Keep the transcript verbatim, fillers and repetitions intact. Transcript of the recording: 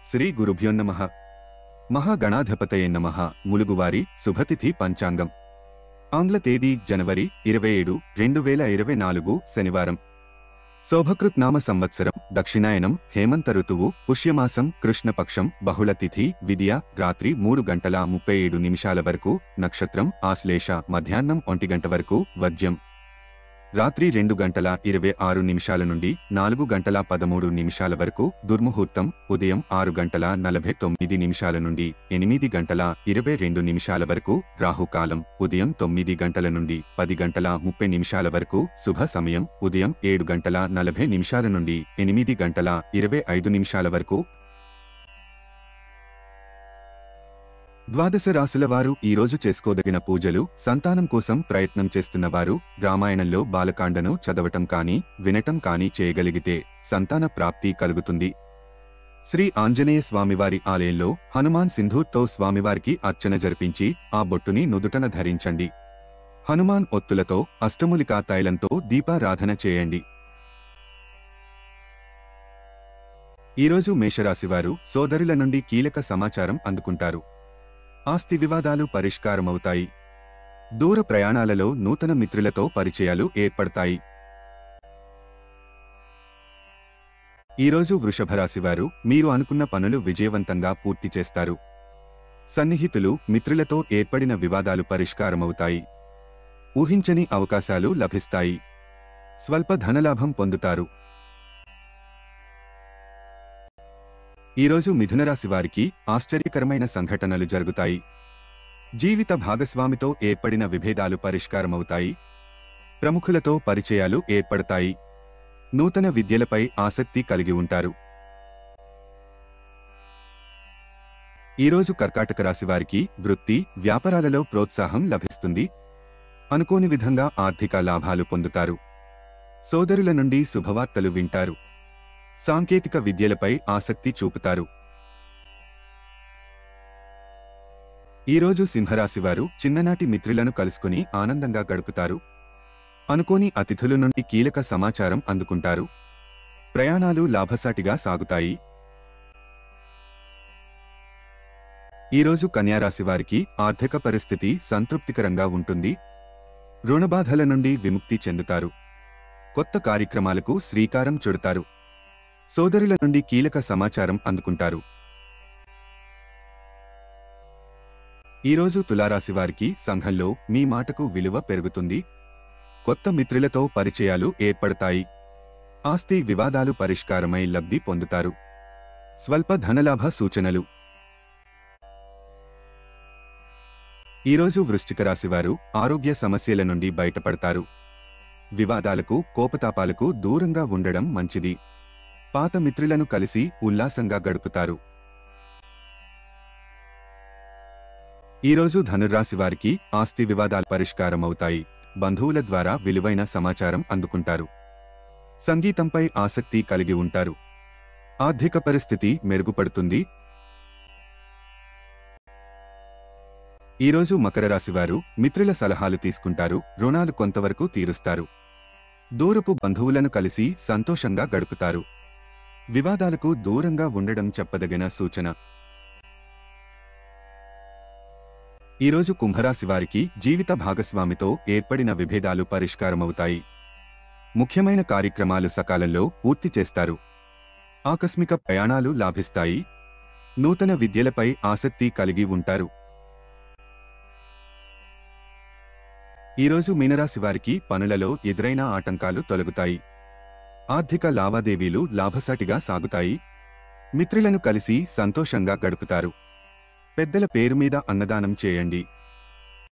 శ్రీ గురుభ్యో నమః. మహాగణాధిపతయే నమః. ములుగువారి శుభతిథి పంచాంగం. ఆంగ్ల తేదీ జనవరి ఇరవై ఏడు రెండు వేల ఇరవై నాలుగు శనివారం. శోభకృత్ నామ సంవత్సరం దక్షిణాయనం హేమంత ఋతువు పుష్యమాసం కృష్ణపక్షం బహుళ తిథి విద్య రాత్రి మూడు గంటల ముప్పై ఏడు నిమిషాల వరకు నక్షత్రం ఆశ్లేష మధ్యాహ్నం ఒంటి గంట వరకు వజ్యం రాత్రి రెండు గంటల ఇరవై ఆరు నిమిషాల నుండి నాలుగు గంటల పదమూడు నిమిషాల వరకు దుర్ముహూర్తం ఉదయం ఆరు గంటల నలభై తొమ్మిది నిమిషాల నుండి ఎనిమిది గంటల ఇరవై రెండు నిమిషాల వరకు రాహుకాలం ఉదయం తొమ్మిది గంటల నుండి పది గంటల ముప్పై నిమిషాల వరకు శుభ సమయం ఉదయం ఏడు గంటల నలభై నిమిషాల నుండి ఎనిమిది గంటల ఇరవై ఐదు నిమిషాల వరకు. ద్వాదశ రాశుల వారు ఈరోజు చేసుకోదగిన పూజలు. సంతానం కోసం ప్రయత్నం చేస్తున్నవారు రామాయణంలో బాలకాండను చదవటం కానీ వినటం కానీ చేయగలిగితే సంతాన ప్రాప్తి కలుగుతుంది. శ్రీ ఆంజనేయ స్వామివారి ఆలయంలో హనుమాన్ సింధూర్తో స్వామివారికి అర్చన జరిపించి ఆ బొట్టుని నుదుటన ధరించండి. హనుమాన్ ఒత్తులతో అష్టములికా తైలంతో దీపారాధన చేయండి. ఈరోజు మేషరాశివారు సోదరుల నుండి కీలక సమాచారం అందుకుంటారు. ఆస్తి వివాదాలు పరిష్కారమవుతాయి. దూర ప్రయాణాలలో నూతన మిత్రులతో పరిచయాలు ఏర్పడతాయి. ఈరోజు వృషభరాశివారు మీరు అనుకున్న పనులు విజయవంతంగా పూర్తి చేస్తారు. సన్నిహితులు మిత్రులతో ఏర్పడిన వివాదాలు పరిష్కారమవుతాయి. ఊహించని అవకాశాలు లభిస్తాయి. స్వల్ప ధనలాభం పొందుతారు. ఈరోజు మిథునరాశివారికి ఆశ్చర్యకరమైన సంఘటనలు జరుగుతాయి. జీవిత భాగస్వామితో ఏర్పడిన విభేదాలు పరిష్కారమవుతాయి. ప్రముఖులతో పరిచయాలు ఏర్పడతాయి. నూతన విద్యలపై ఆసక్తి కలిగి ఉంటారు. ఈరోజు కర్కాటక రాశివారికి వృత్తి వ్యాపారాలలో ప్రోత్సాహం లభిస్తుంది. అనుకోని విధంగా ఆర్థిక లాభాలు పొందుతారు. సోదరుల నుండి శుభవార్తలు వింటారు. సాంకేతిక విద్యలపై ఆసక్తి చూపుతారు. ఈరోజు సింహరాశివారు చిన్ననాటి మిత్రులను కలుసుకుని ఆనందంగా గడుపుతారు. అనుకోని అతిథుల నుండి కీలక సమాచారం అందుకుంటారు. ప్రయాణాలు లాభసాటిగా సాగుతాయి. ఈరోజు కన్యారాశివారికి ఆర్థిక పరిస్థితి సంతృప్తికరంగా ఉంటుంది. రుణబాధల నుండి విముక్తి చెందుతారు. కొత్త కార్యక్రమాలకు శ్రీకారం చుడతారు. సోదరుల నుండి కీలక సమాచారం అందుకుంటారు. ఈరోజు తులారాశివారికి సంఘంలో మీ మాటకు విలువ పెరుగుతుంది. కొత్త మిత్రులతో పరిచయాలు ఏర్పడతాయి. ఆస్తి వివాదాలు పరిష్కారమై లబ్ధి పొందుతారు. స్వల్ప ధనలాభ సూచనలు. ఈరోజు వృశ్చిక రాశివారు ఆరోగ్య సమస్యల నుండి బయటపడతారు. వివాదాలకు కోపతాపాలకు దూరంగా ఉండడం మంచిది. పాత మిత్రులను కలిసి ఉల్లాసంగా గడుపుతారు. ఈరోజు ధనుర్రాశివారికి ఆస్తి వివాదాలు పరిష్కారమవుతాయి. బంధువుల ద్వారా విలువైన సమాచారం అందుకుంటారు. సంగీతంపై ఆసక్తి కలిగి ఉంటారు. ఆర్థిక పరిస్థితి మెరుగుపడుతుంది. ఈరోజు మకర రాశివారు మిత్రుల సలహాలు తీసుకుంటారు. రుణాలు కొంతవరకు తీరుస్తారు. దూరపు బంధువులను కలిసి సంతోషంగా గడుపుతారు. వివాదాలకు దూరంగా ఉండడం చెప్పదగిన సూచన. ఈరోజు కుంభరాశివారికి జీవిత భాగస్వామితో ఏర్పడిన విభేదాలు పరిష్కారమవుతాయి. ముఖ్యమైన కార్యక్రమాలు సకాలంలో పూర్తి చేస్తారు. ఆకస్మిక ప్రయాణాలు లాభిస్తాయి. నూతన విద్యలపై ఆసక్తి కలిగి ఉంటారు. ఈరోజు మీనరాశివారికి పనులలో ఎదురైన ఆటంకాలు తొలగుతాయి. ఆర్థిక లావాదేవీలు లాభసాటిగా సాగుతాయి. మిత్రులను కలిసి సంతోషంగా గడుపుతారు. పెద్దల పేరు మీద అన్నదానం చేయండి.